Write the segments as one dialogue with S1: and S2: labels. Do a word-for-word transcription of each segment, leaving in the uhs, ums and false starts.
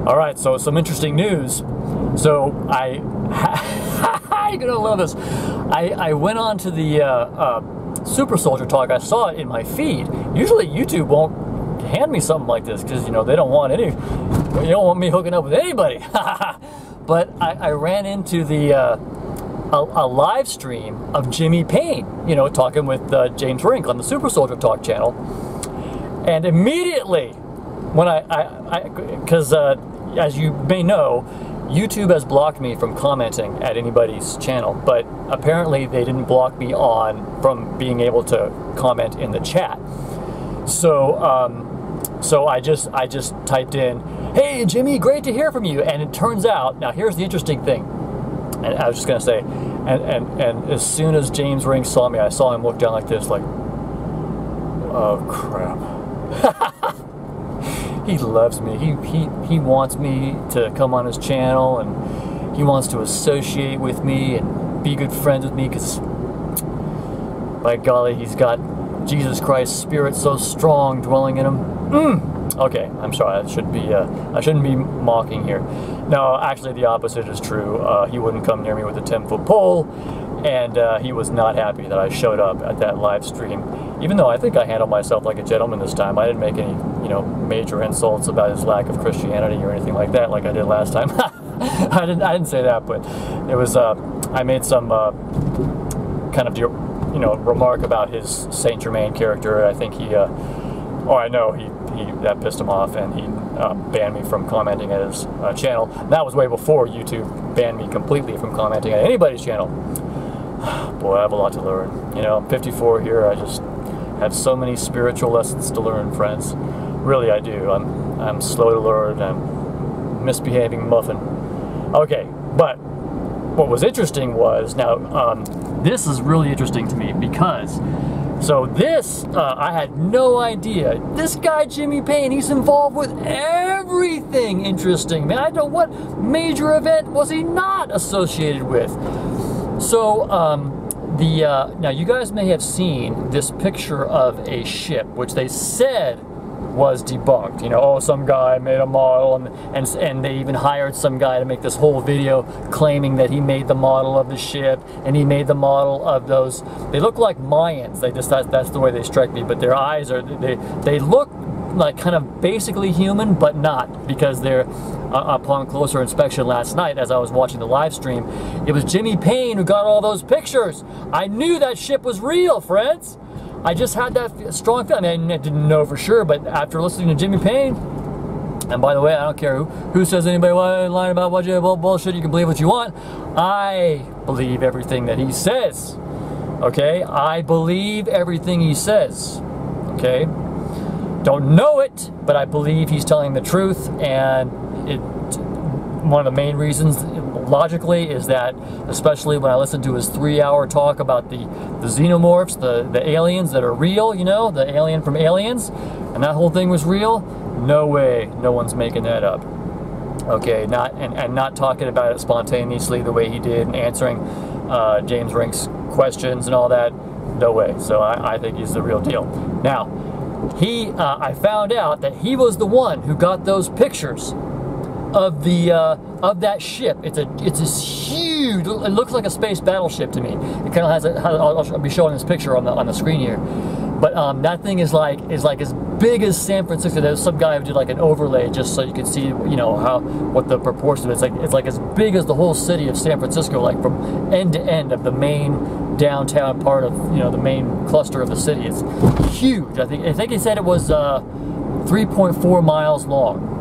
S1: All right, so some interesting news. So I, you're gonna love this. I, I went on to the uh, uh, Super Soldier Talk. I saw it in my feed. Usually YouTube won't hand me something like this because, you know, they don't want any, you don't want me hooking up with anybody. But I, I ran into the uh, a, a live stream of Jimmy Paine, you know, talking with uh, James Rink on the Super Soldier Talk channel. And immediately, when I, because uh, as you may know, YouTube has blocked me from commenting at anybody's channel, but apparently they didn't block me on from being able to comment in the chat. So, um, so I just I just typed in, "Hey Jimmy, great to hear from you." And it turns out, now here's the interesting thing, and I was just gonna say, and and and as soon as James Rink saw me, I saw him look down like this, like, oh crap. He loves me. He, he, he wants me to come on his channel, and he wants to associate with me and be good friends with me because, by golly, he's got Jesus Christ's spirit so strong dwelling in him. Mm. Okay, I'm sorry. I should be. Uh, I shouldn't be mocking here. No, actually, the opposite is true. Uh, he wouldn't come near me with a ten-foot pole, and uh, he was not happy that I showed up at that live stream. Even though I think I handled myself like a gentleman this time, I didn't make any, you know, major insults about his lack of Christianity or anything like that, like I did last time. I didn't. I didn't say that, but it was. Uh, I made some uh, kind of, you know, remark about his Saint Germain character. I think he. Uh, oh, I know he. He that pissed him off, and he uh, banned me from commenting at his uh, channel. That was way before YouTube banned me completely from commenting at anybody's channel. Boy, I have a lot to learn. You know, I'm fifty-four here. I just have so many spiritual lessons to learn, friends. Really, I do. I'm I'm slow to learn. I'm misbehaving muffin. Okay, but what was interesting was, now um, this is really interesting to me because, so this, uh, I had no idea. This guy, Jimmy Paine, he's involved with everything interesting. Man, I don't know what major event was he not associated with. So, um, the, uh, now you guys may have seen this picture of a ship, which they said was debunked. You know, oh, some guy made a model, and, and, and they even hired some guy to make this whole video claiming that he made the model of the ship, and he made the model of those, they look like Mayans. They just, that, that's the way they strike me, but their eyes are, they, they look like kind of basically human, but not, because they're, uh, upon closer inspection last night as I was watching the live stream, it was Jimmy Paine who got all those pictures. I knew that ship was real, friends. I just had that strong feeling. I mean, I didn't know for sure, but after listening to Jimmy Paine, and by the way, I don't care who, who says anybody lying about what you bullshit, you can believe what you want. I believe everything that he says. Okay? I believe everything he says. Okay? Don't know it, but I believe he's telling the truth, and it, one of the main reasons, logically, is that, especially when I listened to his three-hour talk about the, the xenomorphs, the, the aliens that are real, you know, the alien from Aliens, and that whole thing was real, no way, no one's making that up. Okay, not and, and not talking about it spontaneously the way he did, and answering uh, James Rink's questions and all that, no way. So I, I think he's the real deal. Now, he, uh, I found out that he was the one who got those pictures of the uh, of that ship. It's a it's this huge. It looks like a space battleship to me. It kind of has a. I'll, I'll be showing this picture on the on the screen here, but um, that thing is like is like as big as San Francisco. There's some guy who did like an overlay just so you could see, you know, how what the proportion is. It's like it's like as big as the whole city of San Francisco, like from end to end of the main downtown part of, you know, the main cluster of the city. It's huge. I think I think he said it was uh, three point four miles long.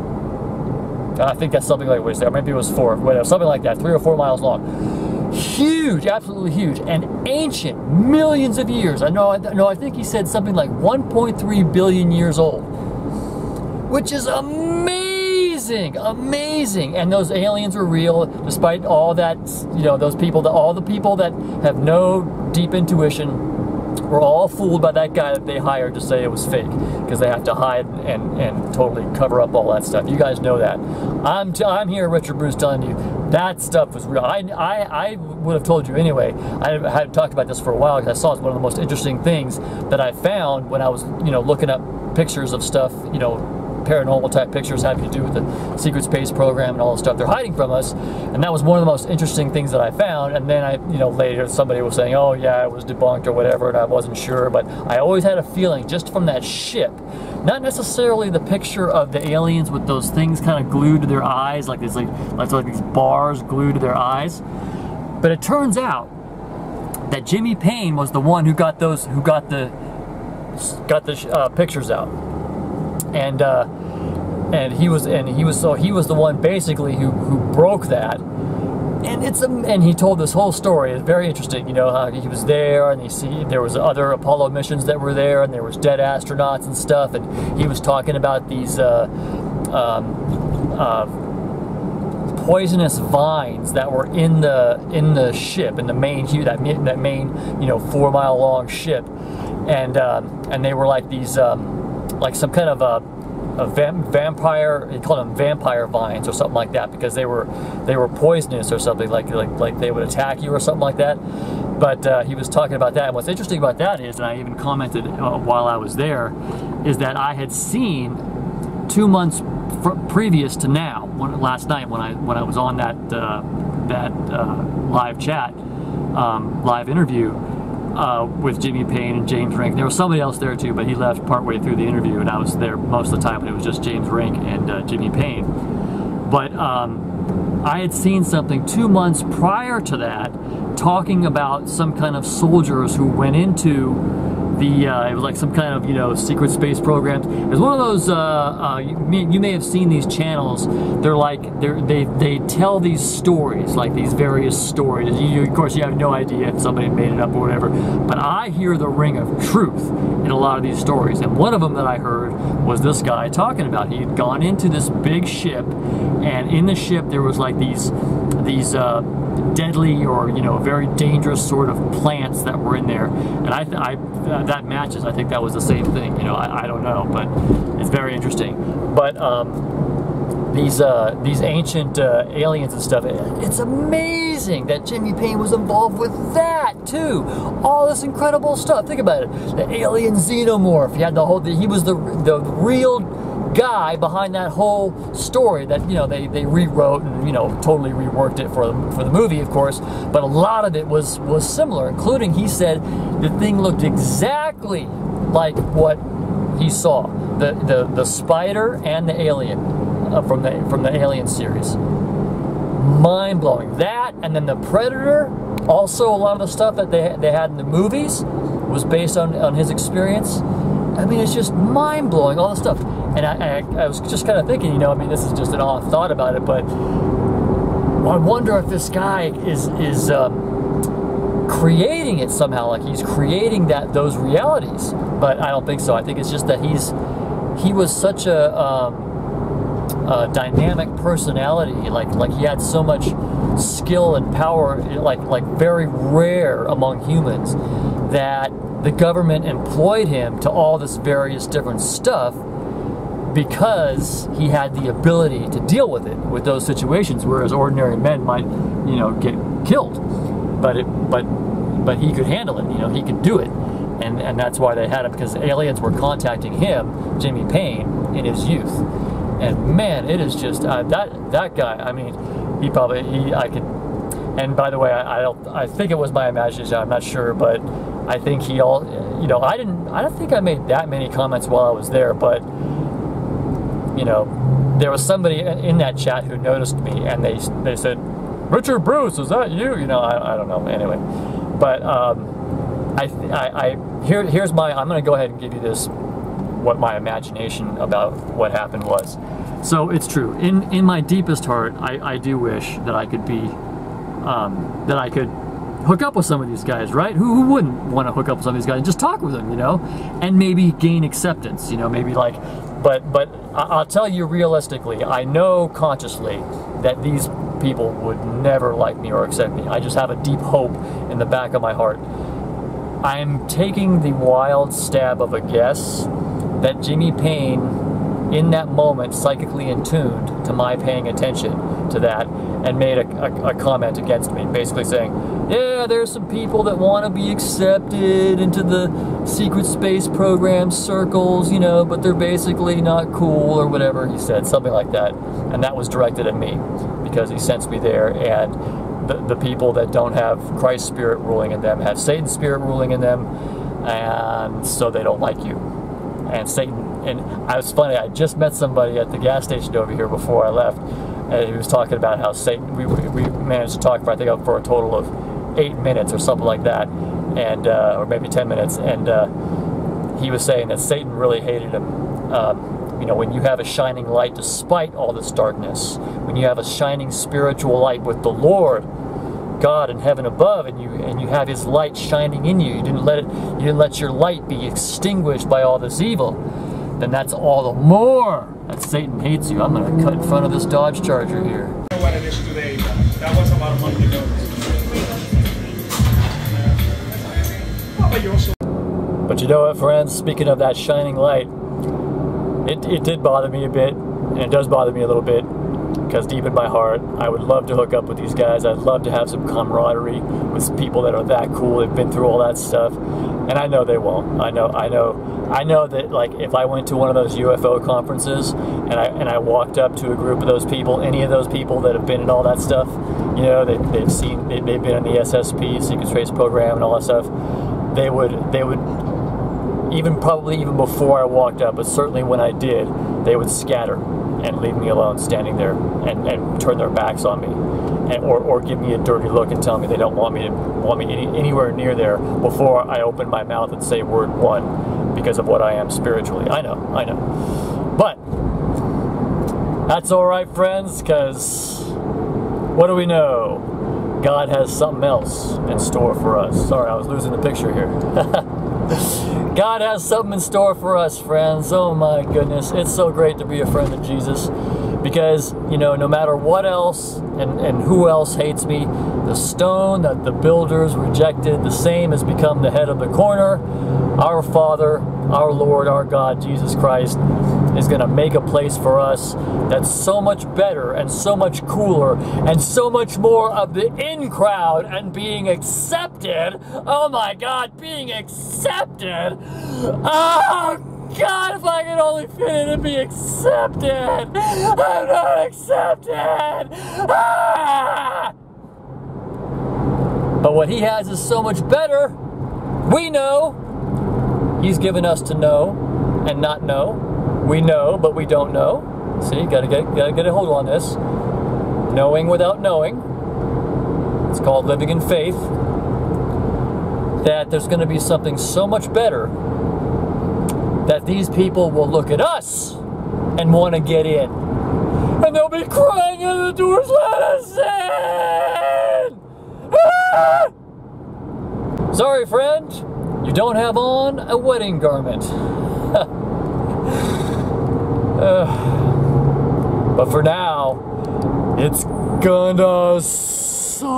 S1: I think that's something like what he said. Maybe it was four, whatever, something like that, three or four miles long. Huge, absolutely huge, and ancient, millions of years. I know. I know. I think he said something like one point three billion years old, which is amazing, amazing. And those aliens were real, despite all that. You know, those people, that all the people that have no deep intuition, were all fooled by that guy that they hired to say it was fake, because they have to hide and, and totally cover up all that stuff. You guys know that. I'm, t I'm here, Richard Bruce, telling you that stuff was real. I, I, I would have told you anyway. I had talked about this for a while because I saw it's one of the most interesting things that I found when I was, you know, looking up pictures of stuff, you know, paranormal type pictures having to do with the secret space program and all the stuff they're hiding from us. And that was one of the most interesting things that I found. And then I, you know, later somebody was saying, oh yeah, it was debunked or whatever, and I wasn't sure. But I always had a feeling just from that ship, not necessarily the picture of the aliens with those things kind of glued to their eyes, like these like, like, like these bars glued to their eyes. But it turns out that Jimmy Paine was the one who got those, who got the, got the uh, pictures out, and uh, and he was, and he was, so he was the one basically who who broke that, and it's a, and he told this whole story. It's very interesting, you know, how he was there, and he see there was other Apollo missions that were there, and there was dead astronauts and stuff, and he was talking about these. Uh, um, uh, poisonous vines that were in the in the ship, in the main that that main you know four mile long ship, and um, and they were like these um, like some kind of a, a vam vampire. He called them vampire vines or something like that, because they were they were poisonous or something, like like like they would attack you or something like that. But uh, he was talking about that, and what's interesting about that is, and I even commented uh, while I was there, is that I had seen two months previous to now, when, last night when I when I was on that uh, that uh, live chat, um, live interview uh, with Jimmy Paine and James Rink. There was somebody else there too, but he left partway through the interview, and I was there most of the time, and it was just James Rink and uh, Jimmy Paine. But um, I had seen something two months prior to that, talking about some kind of soldiers who went into the, uh, it was like some kind of, you know, secret space programs. It was one of those, uh, uh, you, may, you may have seen these channels. They're like, they're, they they tell these stories, like these various stories. You, of course, you have no idea if somebody made it up or whatever. But I hear the ring of truth in a lot of these stories. And one of them that I heard was this guy talking about. He had gone into this big ship, and in the ship there was like these, these, uh, deadly or you know very dangerous sort of plants that were in there, and I, I uh, that matches. I think that was the same thing. You know, I, I don't know, but it's very interesting. But um, these uh, these ancient uh, aliens and stuff. It, it's amazing that Jimmy Paine was involved with that too. All this incredible stuff. Think about it. The alien xenomorph. He had the whole. The, he was the the real guy behind that whole story that, you know, they, they rewrote and, you know, totally reworked it for the, for the movie, of course, but a lot of it was, was similar, including, he said, the thing looked exactly like what he saw, the, the, the spider and the alien uh, from the, from the Alien series. Mind-blowing. That, and then the Predator, also a lot of the stuff that they, they had in the movies was based on, on his experience. I mean, it's just mind-blowing, all the stuff. And I, I, I was just kind of thinking, you know, I mean, this is just an off thought about it, but I wonder if this guy is is um, creating it somehow, like he's creating that those realities. But I don't think so. I think it's just that he's he was such a, um, a dynamic personality, like like he had so much skill and power, like like very rare among humans, that the government employed him to all this various different stuff, because he had the ability to deal with it, with those situations, whereas ordinary men might, you know, get killed. But it, but but he could handle it. You know, he could do it, and and that's why they had him, because aliens were contacting him, Jimmy Paine, in his youth. And man, it is just uh, that that guy. I mean, he probably he I could. And by the way, I, I don't. I think it was my imagination. I'm not sure, but I think he all. You know, I didn't. I don't think I made that many comments while I was there, but. You know, there was somebody in that chat who noticed me, and they they said, "Richard Bruce, is that you?" You know, I, I don't know. Anyway, but um, I, I I here here's my. I'm going to go ahead and give you this, what my imagination about what happened was. So it's true. In in my deepest heart, I I do wish that I could be, um, that I could hook up with some of these guys, right? Who, who wouldn't want to hook up with some of these guys and just talk with them, you know, and maybe gain acceptance, you know, maybe like. But but I'll tell you realistically, I know consciously that these people would never like me or accept me. I just have a deep hope in the back of my heart. I'm taking the wild stab of a guess that Jimmy Paine, in that moment, psychically in tuned to my paying attention, to that and made a, a, a comment against me, basically saying, yeah, there's some people that want to be accepted into the secret space program circles, you know, but they're basically not cool or whatever he said, something like that. And that was directed at me because he sensed me there, and the, the people that don't have Christ's spirit ruling in them have Satan's spirit ruling in them, and so they don't like you. And Satan, and I was funny, I just met somebody at the gas station over here before I left, and he was talking about how Satan, we, we managed to talk for, I think, for a total of eight minutes or something like that, and uh, or maybe ten minutes, and uh, he was saying that Satan really hated him. Um, you know, when you have a shining light despite all this darkness, when you have a shining spiritual light with the Lord God in heaven above, and you and you have His light shining in you, you didn't let it, you didn't let your light be extinguished by all this evil, then that's all the more that Satan hates you. I'm going to cut in front of this Dodge Charger here.
S2: I don't know what it is today, but that was about a month ago.
S1: But you know what, friends? Speaking of that shining light, it, it did bother me a bit, and it does bother me a little bit, because deep in my heart, I would love to hook up with these guys. I'd love to have some camaraderie with people that are that cool, they've been through all that stuff, and I know they won't. I know, I know, I know that, like, if I went to one of those U F O conferences and I and I walked up to a group of those people, any of those people that have been in all that stuff, you know, they, they've seen, they, they've been in the S S P, Secret Space Program, and all that stuff. They would, they would, even probably even before I walked up, but certainly when I did, they would scatter and leave me alone standing there and, and turn their backs on me, and, or, or give me a dirty look and tell me they don't want me to want me any, anywhere near there before I open my mouth and say word one, because of what I am spiritually. I know, I know. But that's all right, friends, because what do we know? God has something else in store for us. Sorry, I was losing the picture here. God has something in store for us, friends. Oh my goodness. It's so great to be a friend of Jesus, because, you know, no matter what else and, and who else hates me, the stone that the builders rejected, the same has become the head of the corner. Our Father, our Lord, our God, Jesus Christ, is going to make a place for us that's so much better and so much cooler and so much more of the in crowd and being accepted. Oh my God, being accepted. Oh God, if I could only fit in and be accepted. I'm not accepted. Ah! But what He has is so much better. We know. He's given us to know and not know. We know, but we don't know. See, gotta get, gotta get a hold on this. Knowing without knowing. It's called living in faith. That there's going to be something so much better that these people will look at us and want to get in. And they'll be crying at the doors, let us in! Ah! Sorry, friend, you don't have on a wedding garment. uh, but for now, it's gonna suck.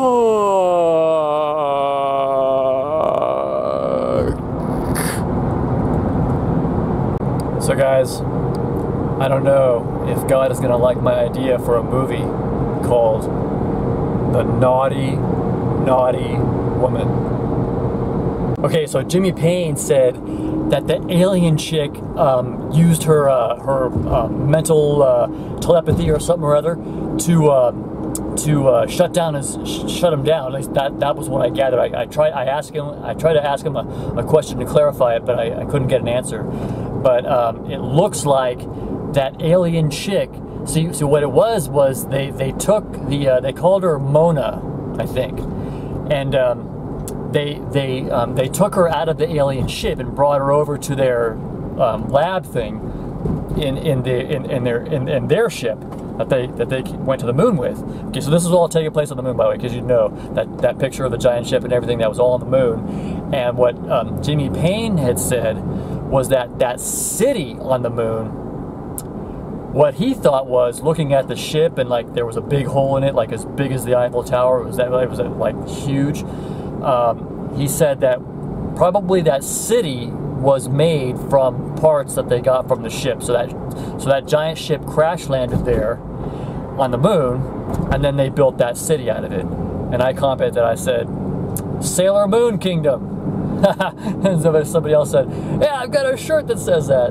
S1: So guys, I don't know if God is gonna like my idea for a movie called The Naughty, Naughty Woman. Okay, so Jimmy Paine said that the alien chick um, used her uh, her uh, mental uh, telepathy or something or other to uh, to uh, shut down his sh shut him down. At least that that was what I gathered. I, I tried I asked him I tried to ask him a, a question to clarify it, but I, I couldn't get an answer. But um, it looks like that alien chick. See, so what it was was they they took the uh, they called her Mona, I think, and. Um, They they um, they took her out of the alien ship and brought her over to their um, lab thing in in the in, in their in, in their ship that they that they went to the moon with. Okay, so this is all taking place on the moon, by the way, because you know that that picture of the giant ship and everything that was all on the moon. And what um, Jimmy Paine had said was that that city on the moon, what he thought was looking at the ship and like there was a big hole in it, like as big as the Eiffel Tower. It was that it was like huge. Um, he said that probably that city was made from parts that they got from the ship. So that so that giant ship crash landed there on the moon, and then they built that city out of it. And I commented, I said, Sailor Moon Kingdom. And somebody, somebody else said, yeah, I've got a shirt that says that.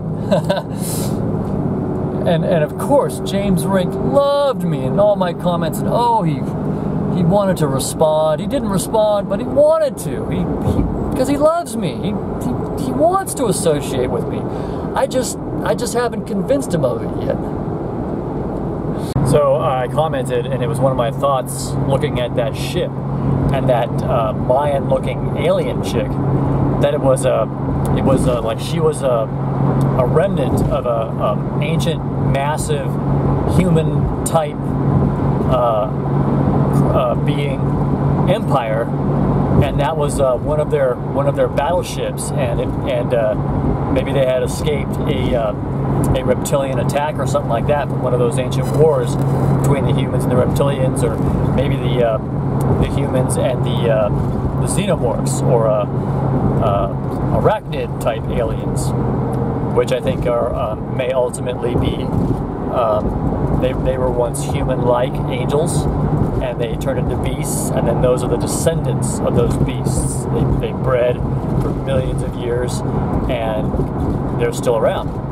S1: and and of course, James Rink loved me and all my comments, and oh, he he wanted to respond. He didn't respond, but he wanted to. He, he because he loves me. He, he he wants to associate with me. I just I just haven't convinced him of it yet. So I commented, and it was one of my thoughts looking at that ship and that uh, Mayan-looking alien chick, that it was a, it was a, like she was a, a remnant of a, a ancient, massive, human-type uh, uh, being empire, and that was uh, one of their one of their battleships, and it, and uh, maybe they had escaped a. Uh, a reptilian attack or something like that from one of those ancient wars between the humans and the reptilians, or maybe the uh, the humans and the uh, the xenomorphs, or uh, uh, arachnid type aliens, which I think are uh, may ultimately be um, they they were once human-like angels, and they turned into beasts, and then those are the descendants of those beasts. They they bred for millions of years, and they're still around.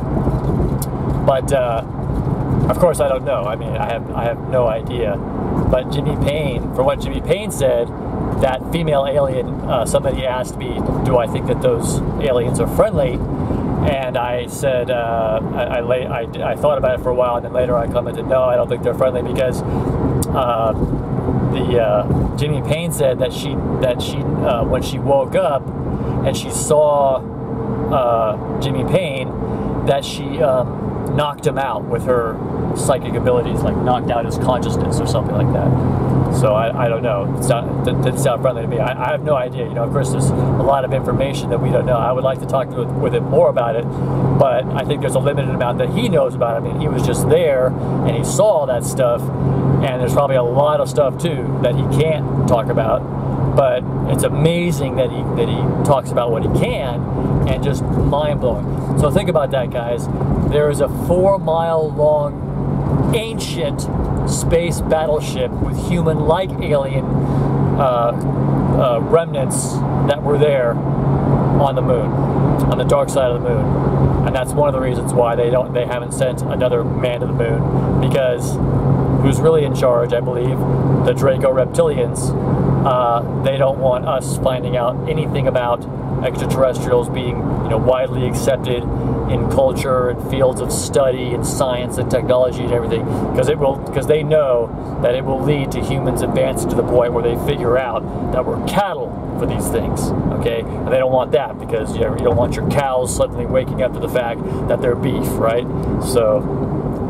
S1: But uh, of course, I don't know. I mean, I have I have no idea. But Jimmy Paine, from what Jimmy Paine said, that female alien. Uh, somebody asked me, "Do I think that those aliens are friendly?" And I said, uh, I, I, I I thought about it for a while, and then later I commented, "No, I don't think they're friendly," because uh, the uh, Jimmy Paine said that she that she uh, when she woke up and she saw uh, Jimmy Paine, that she um, knocked him out with her psychic abilities, like knocked out his consciousness or something like that. So I, I don't know. It, sound, it didn't sound friendly to me. I, I have no idea. You know, of course, there's a lot of information that we don't know. I would like to talk to, with him more about it, but I think there's a limited amount that he knows about it. I mean, he was just there and he saw all that stuff, and there's probably a lot of stuff too that he can't talk about. But it's amazing that he that he talks about what he can, and just mind-blowing. So think about that, guys. There is a four-mile-long ancient space battleship with human-like alien uh, uh, remnants that were there on the moon, on the dark side of the moon, and that's one of the reasons why they don't they haven't sent another man to the moon, because who's really in charge, I believe, the Draco reptilians. Uh, they don't want us finding out anything about extraterrestrials being, you know, widely accepted in culture and fields of study and science and technology and everything, because it will, because they know that it will lead to humans advancing to the point where they figure out that we're cattle for these things. Okay, and they don't want that, because you know, you don't want your cows suddenly waking up to the fact that they're beef, right? So.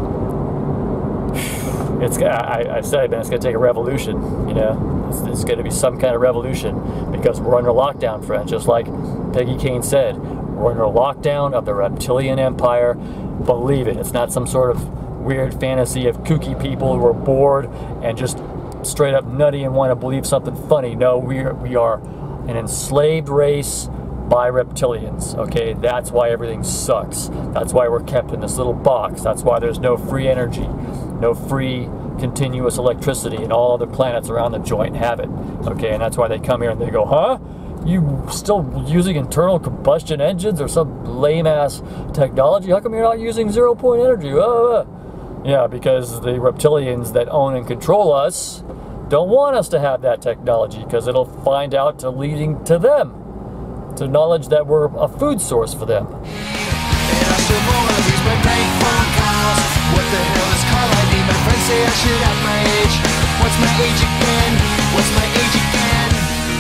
S1: It's, I, I said, man, it's going to take a revolution, you know. It's, it's going to be some kind of revolution, because we're under lockdown, friends, just like Peggy Kane said. We're under lockdown of the reptilian empire. Believe it. It's not some sort of weird fantasy of kooky people who are bored and just straight up nutty and want to believe something funny. No, we are, we are an enslaved race by reptilians, okay? That's why everything sucks. That's why we're kept in this little box. That's why there's no free energy, no free continuous electricity, and all other planets around the joint have it, okay? And that's why they come here and they go, huh? You still using internal combustion engines or some lame-ass technology? How come you're not using zero-point energy? Uh, yeah, because the reptilians that own and control us don't want us to have that technology, because it'll find out to leading to them, to knowledge that we're a food source for them.
S3: What the hell is call I D? My friends say I should have my age. What's my age again? What's my age again?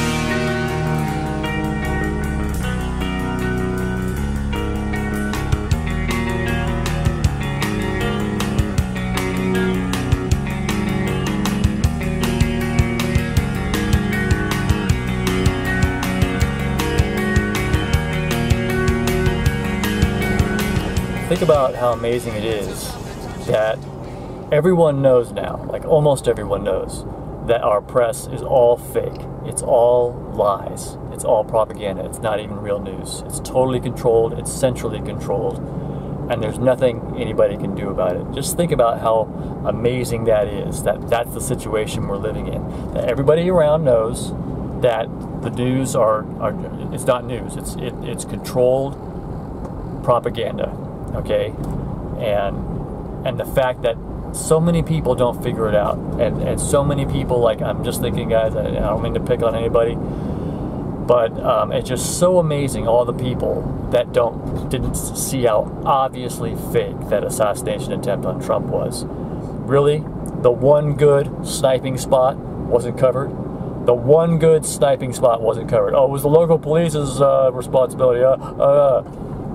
S1: Think about how amazing it is that everyone knows now, like almost everyone knows, that our press is all fake. It's all lies. It's all propaganda. It's not even real news. It's totally controlled. It's centrally controlled. and there's nothing anybody can do about it. Just think about how amazing that is, that that's the situation we're living in. That everybody around knows that the news are, are it's not news, it's it, it's controlled propaganda, okay? And and the fact that so many people don't figure it out, and, and so many people, like, I'm just thinking, guys, I, I don't mean to pick on anybody, but um, it's just so amazing, all the people that don't didn't see how obviously fake that assassination attempt on Trump was. Really, the one good sniping spot wasn't covered. The one good sniping spot wasn't covered. Oh, it was the local police's uh, responsibility. Uh, uh.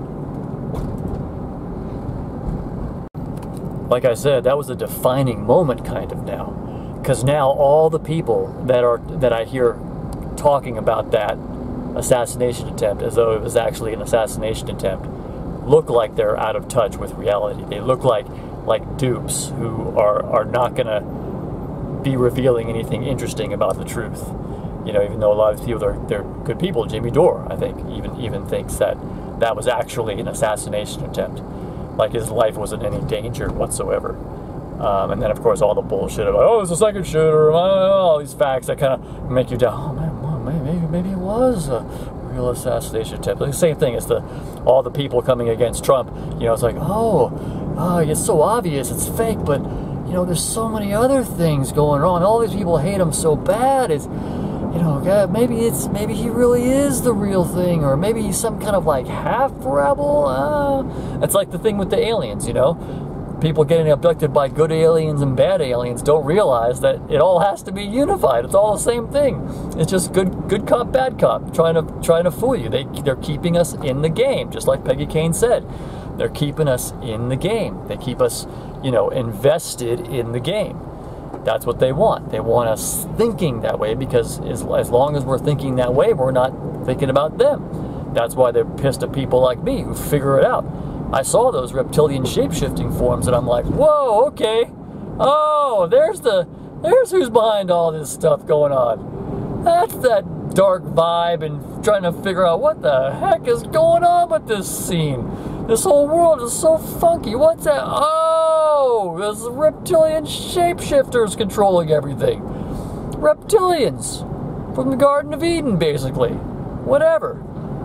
S1: Like I said, that was a defining moment, kind of now, because now all the people that are that I hear talking about that assassination attempt as though it was actually an assassination attempt look like they're out of touch with reality. They look like like dupes who are are not gonna be revealing anything interesting about the truth. You know, even though a lot of people are they're good people. Jimmy Dore, I think, even even thinks that that was actually an assassination attempt, like his life wasn't in any danger whatsoever. Um, and then, of course, all the bullshit about, oh, it's a second shooter, all these facts that kind of make you doubt, oh, man, well, maybe, maybe it was a real assassination attempt. Like the same thing as the all the people coming against Trump. You know, it's like, oh, oh, it's so obvious, it's fake, but, you know, there's so many other things going on. All these people hate him so bad. It's, you know, God, maybe it's maybe he really is the real thing, or maybe he's some kind of like half rebel. Uh, it's like the thing with the aliens, you know. People getting abducted by good aliens and bad aliens don't realize that it all has to be unified. It's all the same thing. It's just good good cop, bad cop, trying to trying to fool you. They they're keeping us in the game, just like Peggy Cain said. They're keeping us in the game. They keep us, you know, invested in the game. That's what they want. They want us thinking that way, because as, as long as we're thinking that way, we're not thinking about them. That's why they're pissed at people like me who figure it out. I saw those reptilian shapeshifting forms and I'm like, whoa, okay. Oh, there's the, there's who's behind all this stuff going on. That's that dark vibe, and trying to figure out what the heck is going on with this scene. This whole world is so funky. What's that? Oh, there's reptilian shapeshifters controlling everything. Reptilians from the Garden of Eden, basically. Whatever.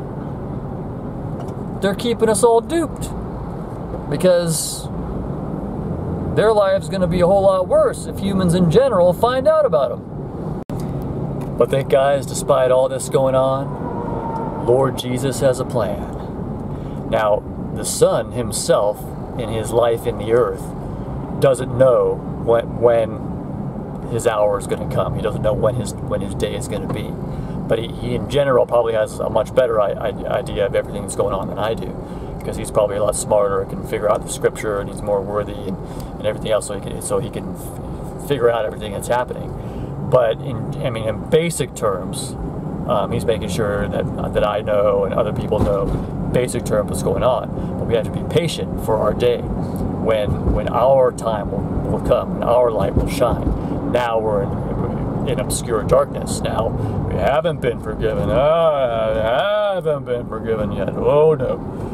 S1: They're keeping us all duped, because their life's going to be a whole lot worse if humans in general find out about them. But think, guys, despite all this going on, Lord Jesus has a plan. Now, the Son himself, in his life in the earth, doesn't know when, when his hour is going to come. He doesn't know when his when his day is going to be. But he, he, in general, probably has a much better I, I, idea of everything that's going on than I do, because he's probably a lot smarter and can figure out the scripture, and he's more worthy and, and everything else, so he can so he can f figure out everything that's happening. But in I mean, in basic terms, um, he's making sure that that I know and other people know basic terms what's going on. But we have to be patient for our day, when when our time will, will come and our light will shine. Now we're in. in obscure darkness. Now, we haven't been forgiven. Ah, haven't been forgiven yet. Oh, no.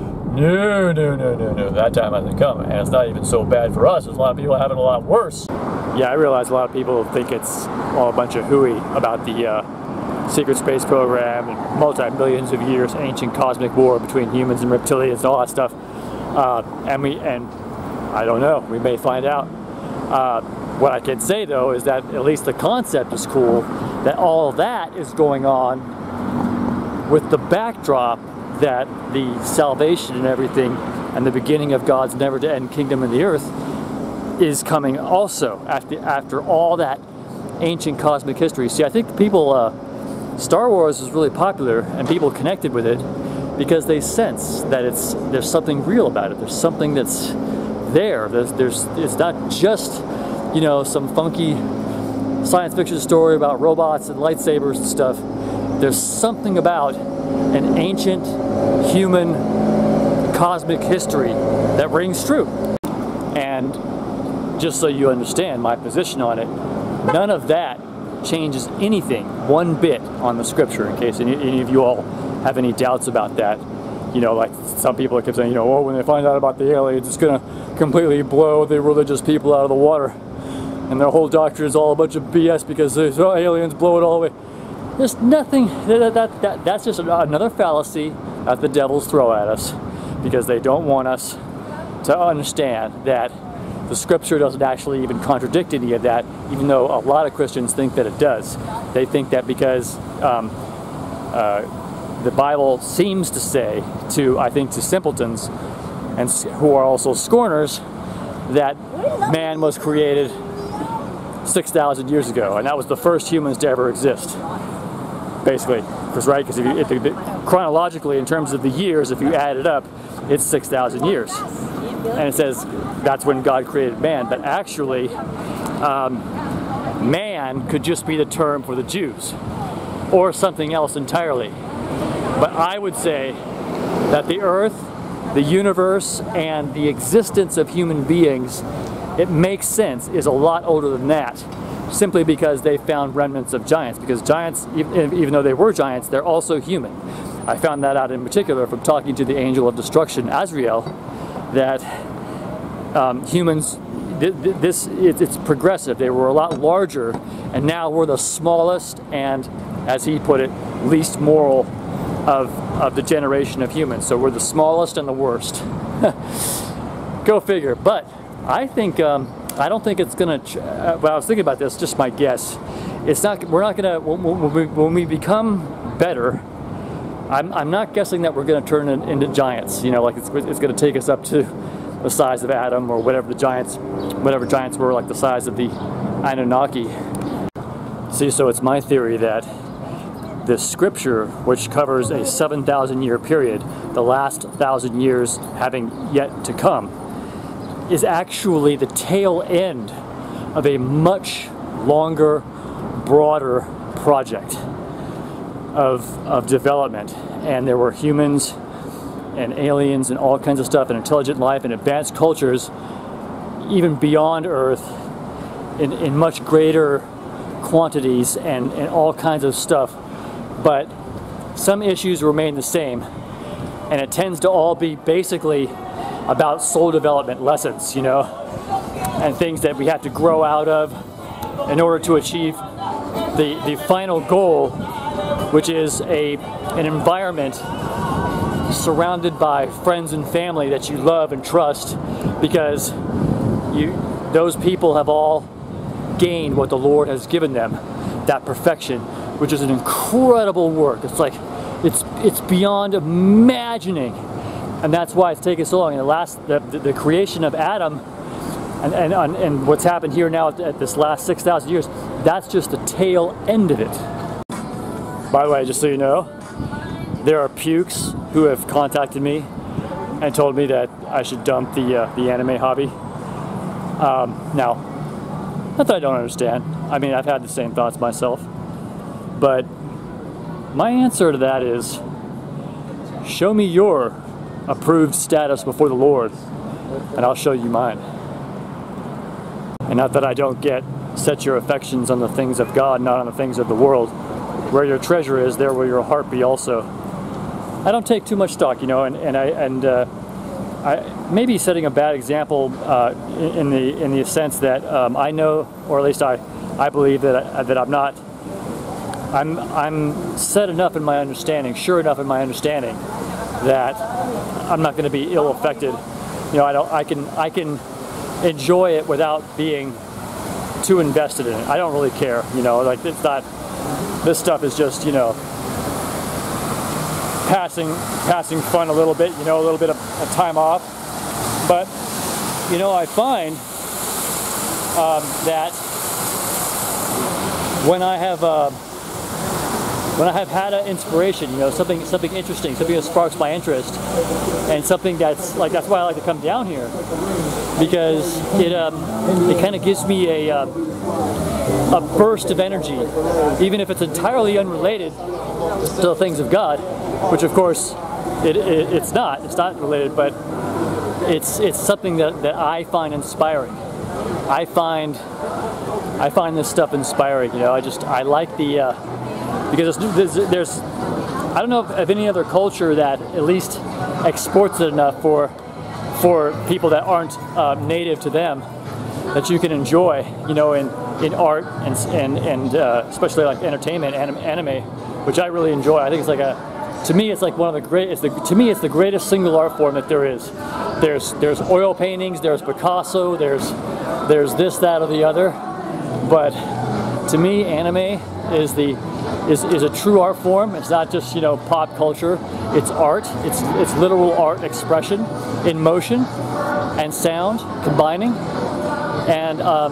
S1: No, no, no, no, no. That time hasn't come. And it's not even so bad for us. There's a lot of people having a lot worse. Yeah, I realize a lot of people think it's all a bunch of hooey about the uh, secret space program and multi-millions of years ancient cosmic war between humans and reptilians and all that stuff. Uh, and we, and I don't know. We may find out. Uh, What I can say, though, is that at least the concept is cool, that all that is going on with the backdrop that the salvation and everything and the beginning of God's never-to-end kingdom in the earth is coming also after, after all that ancient cosmic history. See, I think people, uh, Star Wars is really popular and people connected with it because they sense that it's there's something real about it. There's something that's there. There's, there's, it's not just, you know, some funky science fiction story about robots and lightsabers and stuff. There's something about an ancient human cosmic history that rings true. And just so you understand my position on it, none of that changes anything one bit on the scripture, in case any, any of you all have any doubts about that. You know, like some people keep saying, you know, oh, when they find out about the aliens, it's going to completely blow the religious people out of the water. And their whole doctrine is all a bunch of B S because there's oh, aliens blow it all away. There's nothing, that, that, that, that's just another fallacy that the devils throw at us because they don't want us to understand that the scripture doesn't actually even contradict any of that, even though a lot of Christians think that it does. They think that because um, uh, the Bible seems to say to, I think, to simpletons and who are also scorners, that man was created six thousand years ago, and that was the first humans to ever exist. Basically, because right, because if you, if you, chronologically, in terms of the years, if you add it up, it's six thousand years, and it says that's when God created man. But actually, um, man could just be the term for the Jews, or something else entirely. But I would say that the earth, the universe, and the existence of human beings, it makes sense, is a lot older than that. Simply because they found remnants of giants. Because giants, even though they were giants, they're also human. I found that out in particular from talking to the angel of destruction, Azrael, that um, humans, th th this it, it's progressive. They were a lot larger, and now we're the smallest and, as he put it, least moral of, of the generation of humans. So we're the smallest and the worst. Go figure. But I think... Um, I don't think it's gonna. Uh, well, I was thinking about this. Just my guess. It's not. We're not gonna. When, when, we, when we become better, I'm. I'm not guessing that we're gonna turn in, into giants. You know, like it's. It's gonna take us up to the size of Adam or whatever the giants, whatever giants were, like the size of the Anunnaki. See, so it's my theory that this scripture, which covers a seven thousand year period, the last thousand years having yet to come, is actually the tail end of a much longer, broader project of, of development. And there were humans and aliens and all kinds of stuff, and intelligent life and advanced cultures, even beyond Earth, in, in much greater quantities and, and all kinds of stuff. But some issues remain the same, and it tends to all be basically about soul development lessons, you know, and things that we have to grow out of in order to achieve the, the final goal, which is a, an environment surrounded by friends and family that you love and trust, because you, those people have all gained what the Lord has given them, that perfection, which is an incredible work. It's like, it's, it's beyond imagining. And that's why it's taken so long. And the last, the, the, the creation of Adam, and, and, and what's happened here now at, at this last six thousand years, that's just the tail end of it. By the way, just so you know, there are pukes who have contacted me and told me that I should dump the, uh, the anime hobby. Um, now, not that I don't understand. I mean, I've had the same thoughts myself. But my answer to that is, show me your approved status before the Lord, and I'll show you mine. And not that I don't get, set your affections on the things of God, not on the things of the world. Where your treasure is, there will your heart be also. I don't take too much stock, you know, and, and I and uh, I maybe setting a bad example uh, in the in the sense that um, I know, or at least I I believe that I, that I'm not. I'm I'm set enough in my understanding, sure enough in my understanding, that I'm not going to be ill affected. You know, I don't. I can. I can enjoy it without being too invested in it. I don't really care. You know, like it's not. This stuff is just, you know, passing, passing fun a little bit. You know, a little bit of, of time off. But you know, I find um, that when I have. Uh, When I have had an inspiration, you know, something something interesting, something that sparks my interest, and something that's like that's why I like to come down here, because it um, it kind of gives me a uh, a burst of energy, even if it's entirely unrelated to the things of God, which of course it, it it's not. It's not related, but it's it's something that that I find inspiring. I find I find this stuff inspiring. You know, I just I like the. Uh, Because there's, there's, I don't know of, of any other culture that at least exports it enough for for people that aren't uh, native to them, that you can enjoy, you know, in in art and and and uh, especially like entertainment, anim anime, which I really enjoy. I think it's like a, to me, it's like one of the great. It's the, to me, it's the greatest single art form that there is. There's there's oil paintings, there's Picasso, there's there's this, that, or the other, but to me, anime is the is is a true art form. It's not just, you know, pop culture. It's art. It's it's literal art expression in motion and sound combining, and um,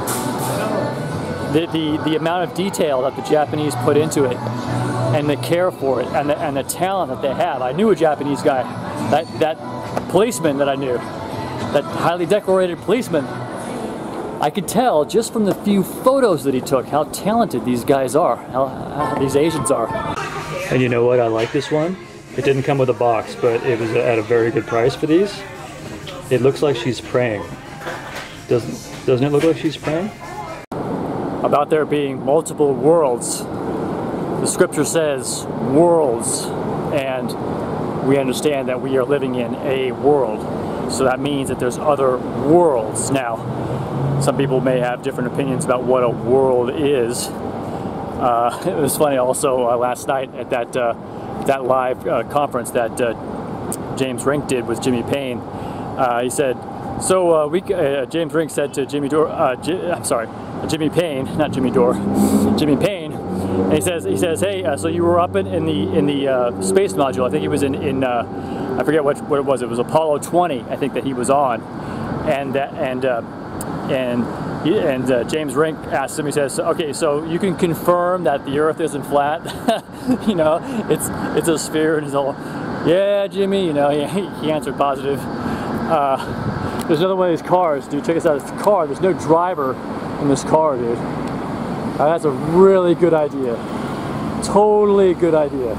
S1: the the the amount of detail that the Japanese put into it, and the care for it, and the and the talent that they have. I knew a Japanese guy, that that policeman that I knew, that highly decorated policeman. I could tell just from the few photos that he took how talented these guys are, how, how these Asians are. And you know what? I like this one. It didn't come with a box, but it was at a very good price for these. It looks like she's praying. Doesn't doesn't it look like she's praying? About there being multiple worlds. The scripture says worlds, and we understand that we are living in a world. So that means that there's other worlds. Now, some people may have different opinions about what a world is. Uh, it was funny also uh, last night at that uh, that live uh, conference that uh, James Rink did with Jimmy Paine. Uh, he said, so uh, we, uh, James Rink said to Jimmy Dore, uh, J I'm sorry, Jimmy Paine, not Jimmy Dore, Jimmy Paine. And he says, he says, hey, uh, so you were up in, in the in the uh, space module. I think he was in in uh, I forget what what it was. It was Apollo twenty, I think, that he was on, and uh, and. Uh, And he, and uh, James Rink asked him. He says, "Okay, so you can confirm that the Earth isn't flat? You know, it's it's a sphere." And he's all, "Yeah, Jimmy." You know, he, he answered positive. Uh, there's another one of these cars, dude. Check this out. This car. There's no driver in this car, dude. Uh, that's a really good idea. Totally good idea.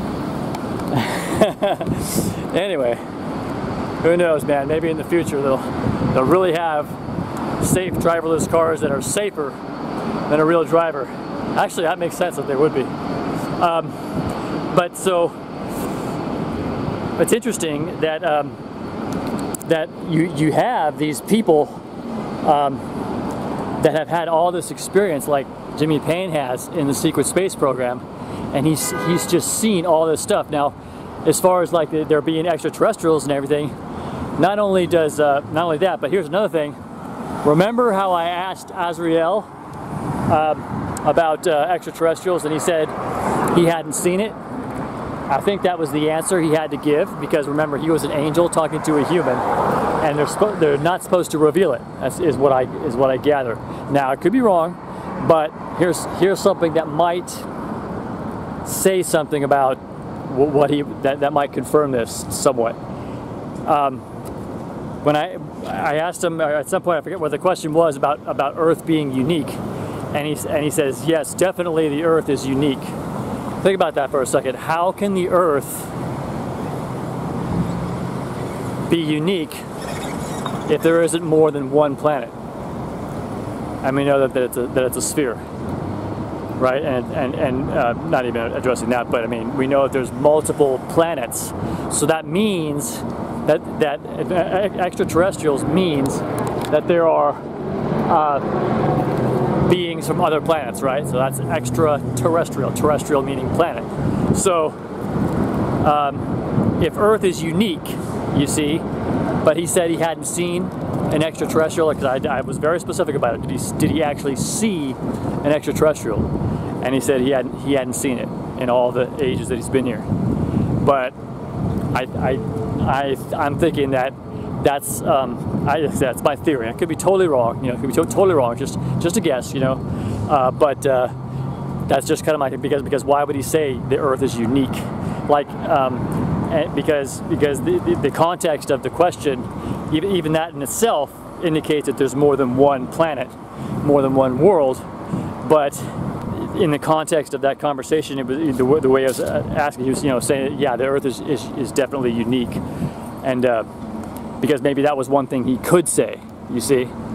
S1: Anyway, who knows, man? Maybe in the future they'll they'll really have safe driverless cars that are safer than a real driver. Actually, that makes sense that they would be. Um, but so it's interesting that um, that you you have these people um, that have had all this experience, like Jimmy Paine has in the secret space program, and he's he's just seen all this stuff. Now, as far as like there being extraterrestrials and everything, not only does uh, not only that, but here's another thing. Remember how I asked Azrael um, about uh, extraterrestrials, and he said he hadn't seen it? I think that was the answer he had to give, because remember, he was an angel talking to a human, and they're they're not supposed to reveal it. That's is what I is what I gather. Now, I could be wrong, but here's here's something that might say something about what he that that might confirm this somewhat. Um, When I I asked him at some point, I forget what the question was, about about Earth being unique, and he and he says, yes, definitely the Earth is unique. Think about that for a second. How can the Earth be unique if there isn't more than one planet? And we know that, that it's a that it's a sphere, right? And and and uh, not even addressing that, but I mean, we know that there's multiple planets, so that means. That, that extraterrestrials means that there are uh, beings from other planets, right? So that's extraterrestrial, terrestrial meaning planet. So um, if Earth is unique, you see, but he said he hadn't seen an extraterrestrial, because I, I was very specific about it. Did he, did he actually see an extraterrestrial? And he said he hadn't, he hadn't seen it in all the ages that he's been here. But I, I I, I'm thinking that that's um, I, that's my theory. I could be totally wrong, you know. It could be to totally wrong, just just a guess, you know. Uh, but uh, that's just kind of my because because why would he say the Earth is unique? Like um, and because because the, the the context of the question, even even that in itself indicates that there's more than one planet, more than one world. But in the context of that conversation, it was the, the way I was asking. He was, you know, saying, yeah, the Earth is is, is definitely unique, and uh, because maybe that was one thing he could say. You see.